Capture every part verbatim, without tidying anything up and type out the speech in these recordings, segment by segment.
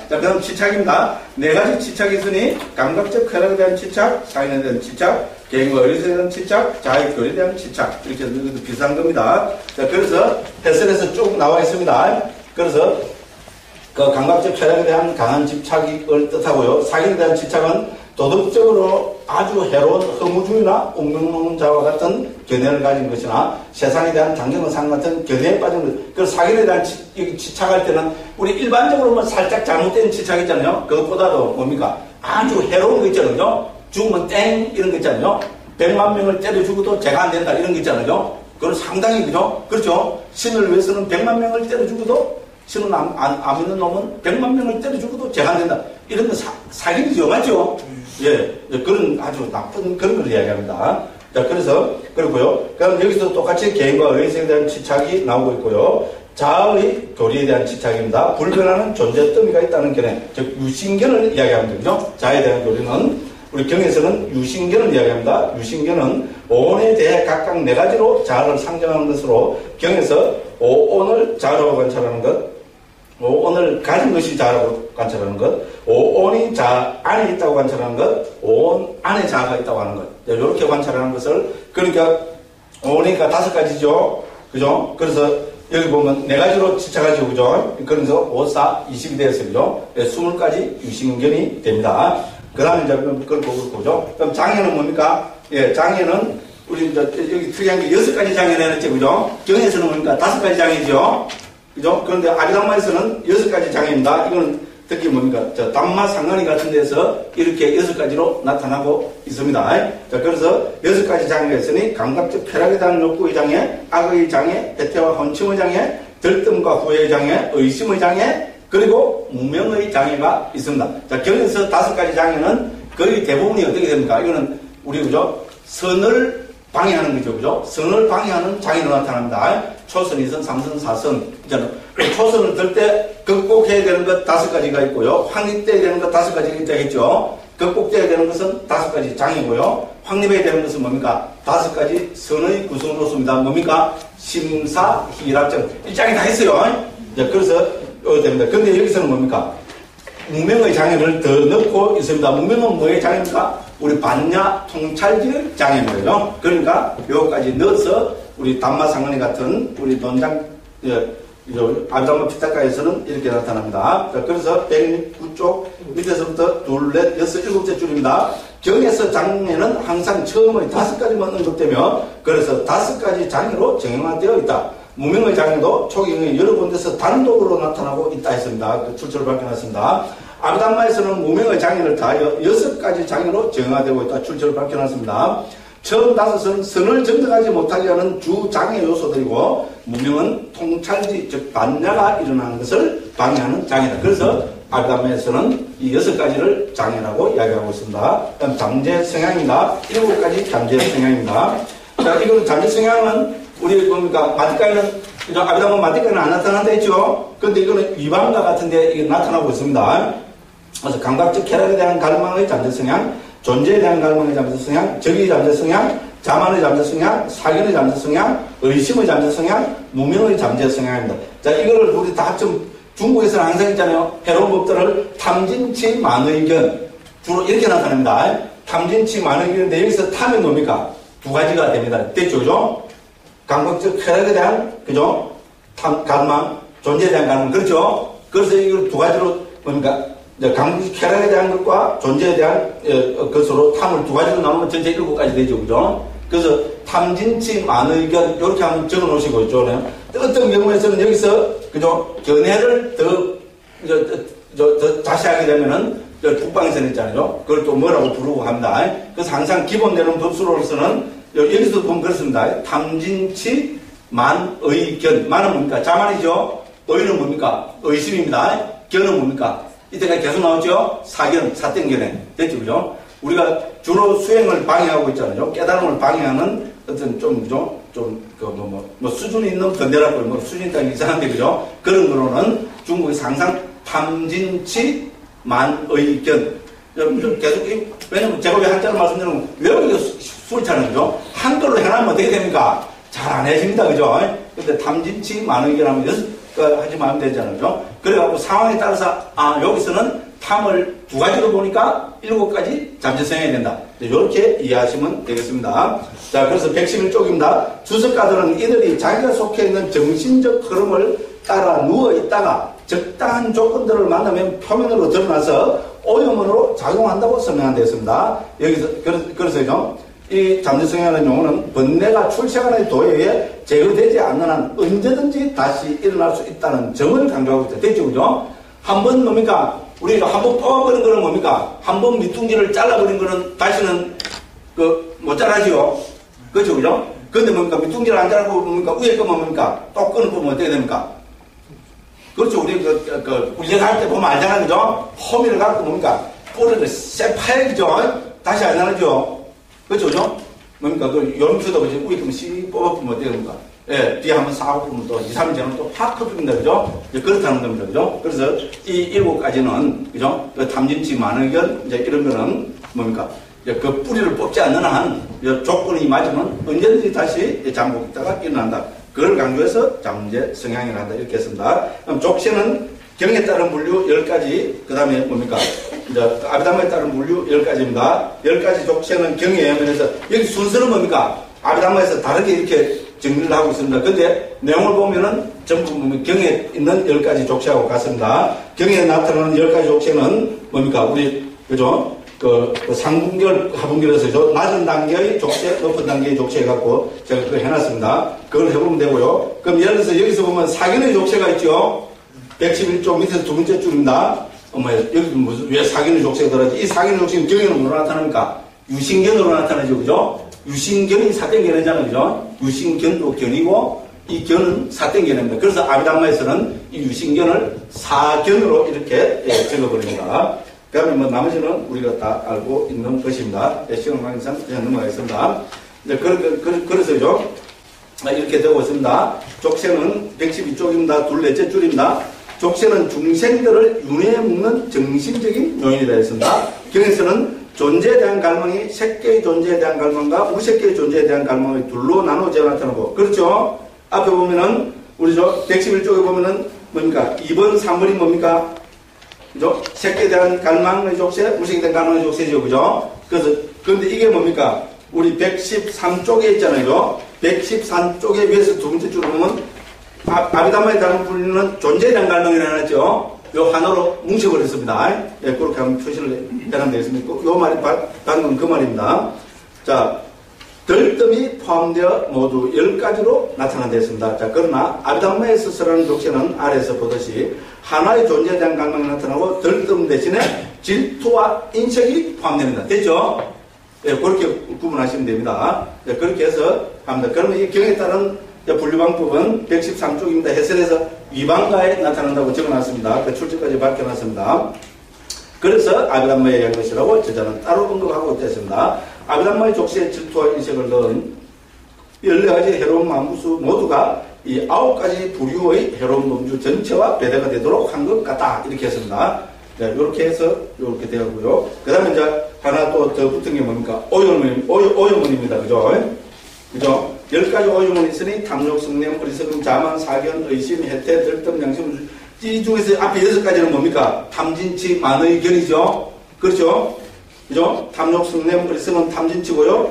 자, 그럼 치착입니다. 네 가지 치착이 있으니, 감각적 쾌락에 대한 치착, 사인에 대한 치착, 개인과 의리에 대한 치착, 자의 교리에 대한 치착. 이렇게 비슷한 겁니다. 자, 그래서 해설에서 쭉 나와 있습니다. 그래서 그 감각적 쾌락에 대한 강한 집착을 뜻하고요. 사인에 대한 치착은 도덕적으로 아주 해로운 허무주의나 옥명론자와 같은 견해를 가진 것이나 세상에 대한 당경과 상 같은 견해에 빠진 것. 그 사견에 대한 치, 치착할 때는 우리 일반적으로 뭐 살짝 잘못된 치착 있잖아요. 그것보다도 뭡니까? 아주 해로운 거 있잖아요. 죽으면 땡 이런 거 있잖아요. 백만 명을 때려 죽어도 죄가 안 된다 이런 거 있잖아요. 그건 상당히 그죠? 그렇죠? 신을 위해서는 백만 명을 때려 죽어도 신은 안, 안, 안 믿는 놈은 백만 명을 때려 죽어도 죄가 안 된다. 이런 거 사, 사기죠, 맞죠? 예, 그런 아주 나쁜 그런 걸 이야기합니다. 자, 그래서, 그렇고요. 그럼 여기서 똑같이 개인과 의식에 대한 치착이 나오고 있고요. 자아의 교리에 대한 치착입니다. 불변하는 존재 더미가 있다는 견해, 즉, 유신견을 이야기합니다. 그죠? 자아에 대한 교리는, 우리 경에서는 유신견을 이야기합니다. 유신견은 오온에 대해 각각 네 가지로 자아를 상정하는 것으로 경에서 오온을 자아라고 관찰하는 것, 오온을 가진 것이 자아라고 관찰하는 것, 오온이 자아 안에 있다고 관찰하는 것, 오온 안에 자아가 있다고 하는 것. 이렇게 관찰하는 것을, 그러니까 오온이니까 다섯 가지죠. 그죠? 그래서 여기 보면 네 가지로 치착하죠. 그죠? 그래서 오, 사, 이십이 되었어요. 그죠? 스무 가지 유신견이 됩니다. 그 다음에 이제 그걸 보고 보죠. 그럼 장애는 뭡니까? 예, 장애는 우리 이제 여기 특이한 게 여섯 가지 장애를 해놨죠. 그죠? 경에서는 뭡니까? 다섯 가지 장애죠. 그죠? 그런데 아비담마에서는 여섯 가지 장애입니다. 이거는 특히 뭡니까? 저 담마 상관이 같은 데서 이렇게 여섯 가지로 나타나고 있습니다. 자, 그래서 여섯 가지 장애가 있으니 감각적 쾌락에 대한 욕구의 장애, 악의 장애, 배태와 혼침의 장애, 들뜸과 후회의 장애, 의심의 장애, 그리고 무명의 장애가 있습니다. 자, 경에서 다섯 가지 장애는 거의 대부분이 어떻게 됩니까? 이거는 우리 그죠? 선을 방해하는 거죠. 그죠? 선을 방해하는 장애로 나타납니다. 초선, 이선, 삼선, 사선. 초선을 들 때 극복해야 되는 것 다섯 가지가 있고요. 확립돼야 되는 것 다섯 가지가 있다 했죠. 극복돼야 되는 것은 다섯 가지 장애고요. 확립해야 되는 것은 뭡니까? 다섯 가지 선의 구성으로서입니다. 뭡니까? 심사, 희락정. 이 장애 다 있어요. 자, 그래서 어, 됩니다. 근데 여기서는 뭡니까? 무명의 장애를 더 넣고 있습니다. 무명은 뭐의 장애입니까? 우리 반야 통찰질 장애입니다. 그러니까 요거까지 넣어서 우리 담마상관이 같은 우리 논장 예, 아비담마 피타카에서는 이렇게 나타납니다. 자, 그래서 백구 쪽 밑에서부터 둘, 넷, 여섯, 일곱째 줄입니다. 경에서 장애는 항상 처음의 다섯 가지만 언급되며 그래서 다섯 가지 장애로 정형화되어 있다. 무명의 장애도 초경에 여러 군데서 단독으로 나타나고 있다 했습니다. 그 출처를 밝혀놨습니다. 아비담마에서는 무명의 장애를 다하여 여섯 가지 장애로 정화되고 있다. 출처를 밝혀놨습니다. 처음 다섯은 선을 정득하지 못하게 하는 주 장애 요소들이고 무명은 통찰지 즉 반야가 일어나는 것을 방해하는 장애다. 그래서 아비담마에서는 이 여섯 가지를 장애라고 이야기하고 있습니다. 그다음 잠재 성향입니다. 일곱 가지 잠재 성향입니다. 자, 이거는 잠재 성향은 우리 뭡니까 마티카에는 아비담마 마티카에는 안 나타난다 했죠. 그런데 이거는 위반과 같은데 이게 나타나고 있습니다. 그래서 감각적 쾌락에 대한 갈망의 잠재 성향, 존재에 대한 갈망의 잠재 성향, 적의 잠재 성향, 자만의 잠재 성향, 사견의 잠재 성향, 의심의 잠재 성향, 무명의 잠재 성향입니다. 자, 이거를 우리 다 합치면 중국에서는 항상 있잖아요. 해로운 법들을 탐진치 만의견 주로 이렇게 나타납니다. 탐진치 만의견인데 여기서 탐이 뭡니까? 두 가지가 됩니다. 됐죠, 그죠? 감각적 쾌락에 대한 그죠? 탐, 갈망, 존재에 대한 갈망 그렇죠? 그래서 이걸 두 가지로 뭡니까? 감각적 쾌락에 대한 것과 존재에 대한 어, 것으로 탐을 두 가지로 나누면 전체 일곱 가지 되죠, 그죠? 그래서 탐진치 만의견 이렇게 한번 적어 놓으시고 있죠. 어떤 경우에서는 여기서 그죠? 견해를 더, 저, 저, 저, 자세하게 되면은 북방에서는 있잖아요. 그걸 또 뭐라고 부르고 합니다. 그래서 항상 기본되는 법수로서는 여기서도 보면 그렇습니다. 탐진치 만의견. 만은 뭡니까? 자만이죠. 의는 뭡니까? 의심입니다. 견은 뭡니까? 이때까지 계속 나오죠? 사견, 사땡견에. 됐죠, 그죠? 우리가 주로 수행을 방해하고 있잖아요. 깨달음을 방해하는 어떤 좀, 그죠? 좀, 그, 뭐, 뭐, 뭐, 수준이 있는 견뎌라고, 뭐, 수준이 딱 이상한데, 그죠? 그런 거로는 중국에서 항상 탐진치 만의견. 계속, 왜냐면 제가 왜 한자로 말씀드리면 외우기가 수월찮아요, 그죠? 한글로 해놔면 어떻게 됩니까? 잘 안 해집니다, 그죠? 근데 탐진치 만의견 하면 하지만 하면 되잖아요. 그죠? 그래갖고 상황에 따라서, 아, 여기서는 탐을 두 가지로 보니까 일곱 가지 잠재성해야 된다. 이렇게 이해하시면 되겠습니다. 자, 그래서 백십일 쪽입니다. 주석가들은 이들이 자기가 속해 있는 정신적 흐름을 따라 누워 있다가 적당한 조건들을 만나면 표면으로 드러나서 오염으로 작용한다고 설명한 되었습니다. 여기서, 그래서, 그래서요, 이 잠재성이라는 용어는 번뇌가 출생하는 도에 제거되지 않는 한 언제든지 다시 일어날 수 있다는 점을 강조하고 있다. 됐죠, 그죠? 한 번 뭡니까? 우리가 한 번 뽑아버린 거는 뭡니까? 한 번 밑둥지를 잘라버린 거는 다시는 그, 못 자라지요? 그죠, 그죠? 근데 뭡니까? 밑둥지를 안 자르고 뭡니까? 위에 거면 뭡니까? 또 끊어 보면 어떻게 됩니까? 그렇죠. 우리 그, 그, 그 훈련할 때 보면 알잖아요, 그죠? 호미를 갖고 뭡니까? 뿌리를 쎄파야, 그죠? 다시 안 자라죠? 그렇죠, 그죠? 뭡니까? 그 요름수도 그지? 위에 거면 씩 뽑아보면 어떻게 됩니까? 예, 뒤에 한번 사고 보면 또 이, 삼 일 지나면 또 팍 커집니다. 그죠? 그렇다는 겁니다. 그죠? 그래서 이 일곱 가지는, 그죠? 그 탐진치, 만의견, 이제 이런 거는 뭡니까? 그 뿌리를 뽑지 않는 한, 조건이 맞으면 언제든지 다시 잠복했다가 일어난다. 그걸 강조해서 잠재 성향이라 한다. 이렇게 했습니다. 그럼 족쇄는 경에 따른 물류 열 가지, 그 다음에 뭡니까? 이제 아비담마에 따른 물류 열 가지입니다. 열 가지 족쇄는 경이에요. 그래서 여기 순서는 뭡니까? 아비담마에서 다르게 이렇게 정리를 하고 있습니다. 근데 내용을 보면은 전부 보면 경에 있는 열 가지 족쇄하고 같습니다. 경에 나타나는 열 가지 족쇄는 뭡니까? 우리, 그죠? 그, 그 상분결, 하분결에서 낮은 단계의 족쇄, 높은 단계의 족쇄 해갖고 제가 그걸 해놨습니다. 그걸 해보면 되고요. 그럼 예를 들어서 여기서 보면 사견의 족쇄가 있죠? 백십일 쪽 밑에서 두 번째 줄입니다. 어머, 여기 무슨, 왜 사견의 족쇄가 들어가지? 이 사견의 족쇄는 경에는 뭐로 나타납니까? 유신견으로 나타나죠, 그죠? 유신견이 사땡견이잖아요, 그죠? 유신견도 견이고, 이 견은 사땡견입니다. 그래서 아비담마에서는 이 유신견을 사견으로 이렇게 예, 적어버립니다. 그 다음에 뭐 나머지는 우리가 다 알고 있는 것입니다. 예, 시간 관계상 그냥 넘어가겠습니다. 이제 그, 그, 그, 그래서요, 이렇게 되고 있습니다. 족쇄는 백십이 쪽입니다. 둘넷째 줄입니다. 족쇄는 중생들을 윤회에 묶는 정신적인 요인이다 했습니다. 경에서는 존재에 대한 갈망이 색계의 존재에 대한 갈망과 무색계의 존재에 대한 갈망의 둘로 나눠져 나타나고, 그렇죠? 앞에 보면은, 우리 저 백십일 쪽에 보면은 뭡니까? 이 번, 삼 번이 뭡니까? 그죠? 색계에 대한 갈망의 족쇄, 무색에 대한 갈망의 족쇄죠, 그죠? 그래서, 그런데 이게 뭡니까? 우리 백십삼 쪽에 있잖아요. 백십삼 쪽에 위에서 두 번째 줄을 보면, 아, 아비담마에 따른 분리는 존재에 대한 갈망이 나눴죠? 요 하나로 뭉쳐버렸습니다. 예, 그렇게 하면 표시를 해놓으면 되겠습니다. 요 말이 방금 그 말입니다. 자, 덜뜸이 포함되어 모두 열 가지로 나타난다했습니다. 자, 그러나 아비담마에서 쓰라는 족쇄는 아래에서 보듯이 하나의 존재에 대한 갈망이 나타나고 덜뜸 대신에 질투와 인색이 포함됩니다. 됐죠? 예, 그렇게 구분하시면 됩니다. 예, 그렇게 해서 합니다. 그러면 이 경에 따른 분류방법은 백십삼 쪽입니다. 해설에서 위반가에 나타난다고 적어놨습니다. 그 출처까지 밝혀놨습니다. 그래서 아비담마에 의한 것이라고 저자는 따로 언급하고 있습니다. 아비담마의 족쇄에 질투와 인색을 넣은 열네 가지 해로운 만부수 모두가 이 아홉 가지 부류의 해로운 범주 전체와 배대가 되도록 한 것 같다. 이렇게 했습니다. 네, 이렇게 해서 이렇게 되었고요. 그 다음에 이제 하나 또 더 붙은 게 뭡니까? 오염문, 오염, 오염문입니다. 그죠? 그죠? 열 가지 오염문이 있으니 탐욕, 성냄, 어리석음, 자만, 사견, 의심, 해태, 들뜸, 양심. 이 중에서 앞에 여섯 가지는 뭡니까? 탐진치, 만의, 견이죠? 그렇죠? 그죠? 탐욕, 성냄, 어리석음은 탐진치고요.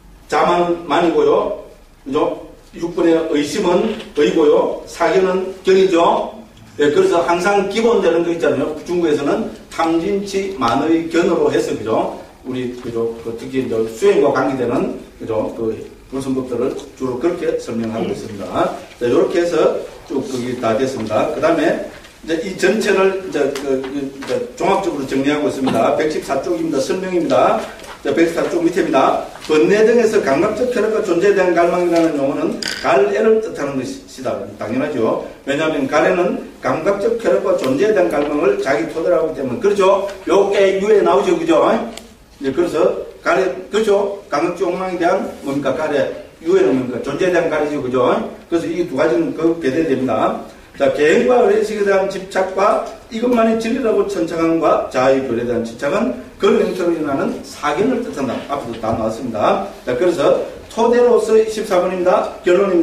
자만은 만이고요. 그죠? 육 번의 의심은 의고요. 사견은 견이죠? 예, 그래서 항상 기본되는 거 있잖아요. 중국에서는 탐진치, 만의, 견으로 해서, 그죠? 우리, 그죠? 그 특히 이제 수행과 관계되는, 그죠? 그 불성법들을 주로 그렇게 설명하고 있습니다. 자, 이렇게 해서 쭉 거기 다 됐습니다. 그 다음에 이제 이 전체를 이제 그, 이제 종합적으로 정리하고 있습니다. 백십사 쪽입니다. 설명입니다. 자, 백십사 쪽 밑에입니다. 번뇌 등에서 감각적 쾌락과 존재에 대한 갈망이라는 용어는 갈애를 뜻하는 것이다. 당연하죠. 왜냐하면 갈애는 감각적 쾌락과 존재에 대한 갈망을 자기 토대로 하기 때문에. 그렇죠? 요게 유에 나오죠. 그죠? 이제 그래서 가래, 그렇죠? 감각적 욕망에 대한 뭡니까? 가래, 유해는 뭡니까? 존재에 대한 가래죠. 그죠? 그래서 이 두 가지는 그 배대됩니다. 자, 개인과 의식에 대한 집착과 이것만이 진리라고 천착함과 자아의 교리에 대한 집착은 그 형태로 일어나는 사견을 뜻한다. 앞에도 다 나왔습니다. 자, 그래서 토대로서 십사 번입니다. 결론입니다.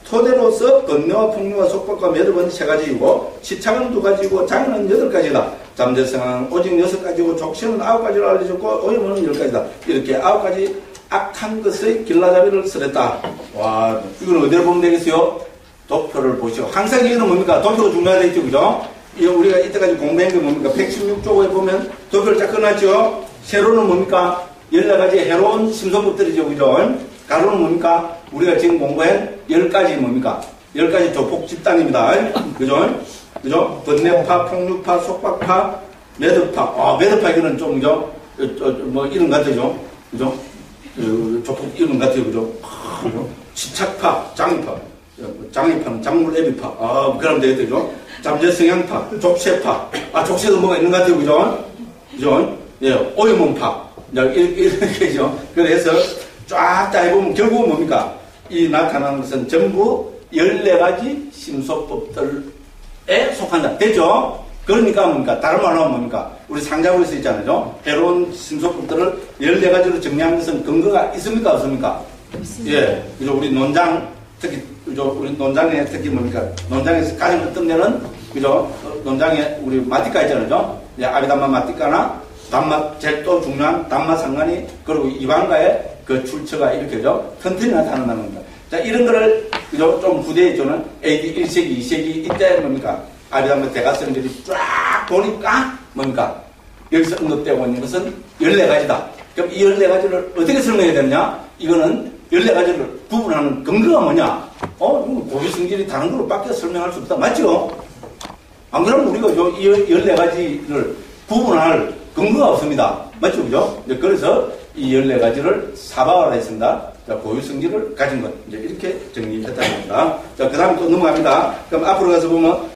토대로서 번뇌와 풍류와 속박과 매듭은 세 가지이고 치착은 두 가지이고 장애는 여덟 가지다. 잠재성은 오직 여섯 가지고 족신은 아홉 가지로 알려졌고 오염은 열 가지다. 이렇게 아홉 가지 악한 것의 길라잡이를 쓰랬다. 와, 이건 어디를 보면 되겠어요? 도표를 보시오. 항상 이거는 뭡니까? 도표가 중요하다 했죠, 그죠? 이거 우리가 이때까지 공부한 게 뭡니까? 백십육 쪽에 보면 도표를 쫙 끊었죠? 세로는 뭡니까? 열네 가지 해로운 심소법들이죠, 그죠? 가로는 뭡니까? 우리가 지금 공부한 열 가지 뭡니까? 열 가지 조폭 집단입니다. 그죠? 그죠? 번뇌파, 폭류파, 속박파, 매듭파. 아, 매듭파 이거는 좀, 그죠? 뭐, 이런 것 같죠? 그죠? 조폭 이런 것 같아요, 그죠? 그죠? 치착파, 장애파. 장애파는 장물애비파. 아, 그러면 되겠죠? 잠재성향파, 족쇄파. 아, 족쇄도 뭐가 있는 것 같아요, 그죠? 그죠? 예, 오염원파. 이렇게, 이렇게죠. 그래서 쫙 다 해보면 결국은 뭡니까? 이 나타나는 것은 전부 열네 가지 심소법들에 속한다. 됐죠? 그러니까 뭡니까? 다른 말로 하면 뭡니까? 우리 상자부에서 있잖아요. 해로운 심소법들을 열네 가지로 정리한 것은 근거가 있습니까? 없습니까? 있습니다. 예. 그죠? 우리 논장, 특히, 그죠? 우리 논장에 특히 뭡니까? 논장에서 가장 어떤 데는, 그죠? 논장에 우리 마티카 있잖아요. 예, 아비단마 마티카나 단맛, 제일 또 중요한 단맛 상관이, 그리고 이방가의 그 출처가 이렇게죠. 튼튼히 나타난다는 겁니다. 자, 이런 거를, 그죠? 좀 후대에 저는 에이디 일 세기, 이 세기, 이때 뭡니까? 아비단마 대가성들이 쫙 보니까 뭡니까? 여기서 언급되고 있는 것은 열네 가지다. 그럼 이 열네 가지를 어떻게 설명해야 되느냐? 이거는 열네 가지를 구분하는 근거가 뭐냐? 어, 고유 성질이 다른 걸로 밖에 설명할 수 없다. 맞죠? 안 그러면 우리가 이 열네 가지를 구분할 근거가 없습니다. 맞죠? 그죠? 그래서 이 열네 가지를 사바라 했습니다. 자, 고유 성질을 가진 것. 이제 이렇게 정리했다는 겁니다. 자, 그 다음 또 넘어갑니다. 그럼 앞으로 가서 보면